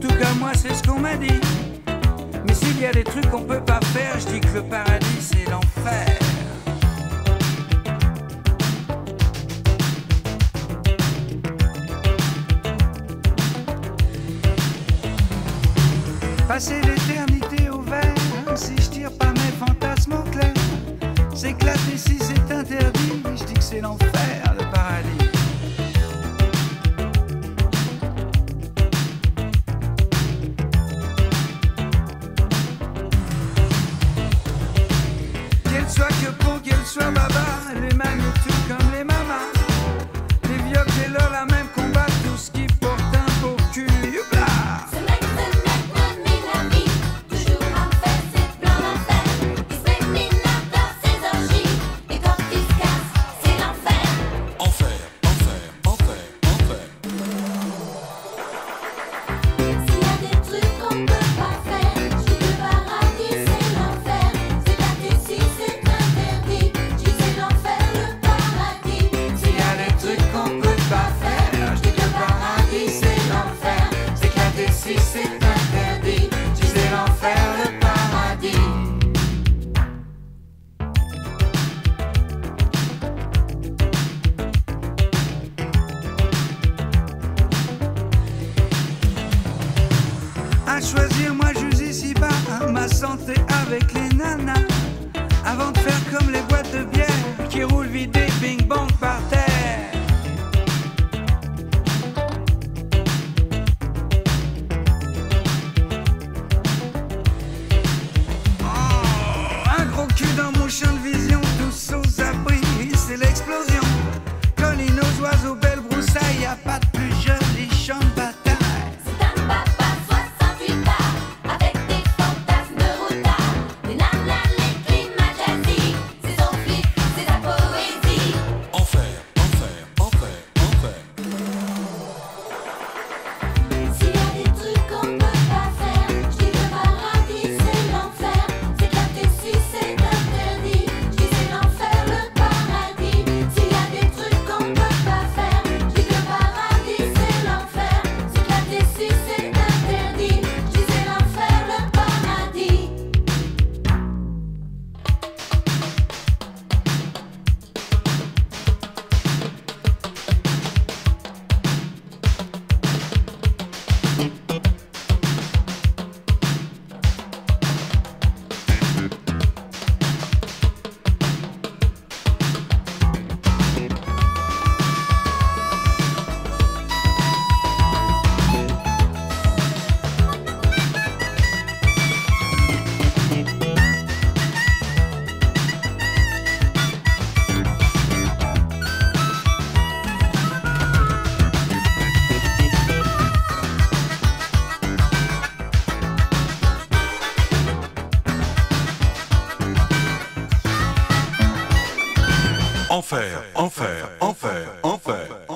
tout cas moi c'est ce qu'on m'a dit. Mais s'il y a des trucs qu'on peut pas faire, je dis que le paradis c'est l'enfer. Passer l'éternité au vert, si je tire pas mes fantasmes au clair. S'éclater si c'est interdit, je dis que c'est l'enfer, le paradis. Qu'elle soit que pour qu'elle soit baba, les magnétudes comme les mamas, les vieux et leur la même combat, tout ce qui porte un beau cul, youpla. Si c'est interdit, disais l'enfer, le paradis. À choisir, moi j'use ici-bas ma santé avec les nanas, avant de faire comme les boîtes de bière qui roulent vidées bing bang par terre. Dans mon champ de vision, tous aux abris, c'est l'explosion. Collines aux oiseaux, belle broussaille, y a pas de plus joli champ de bataille. C'est un papa 68 bars, avec des fantasmes routards, des nanas, les climats jazzy, c'est son flip, c'est sa poésie. Enfer, enfer, enfer, enfer. S'il y a des trucs qu'on peut pas faire, je dis le paradis c'est l'enfer, c'est éclater si c'est interdit, je dis c'est l'enfer, le paradis. S'il y a des trucs qu'on peut pas faire, je dis que le paradis c'est l'enfer, c'est éclater si c'est interdit, je dis c'est l'enfer, le paradis. Enfer, enfer, enfer, enfer.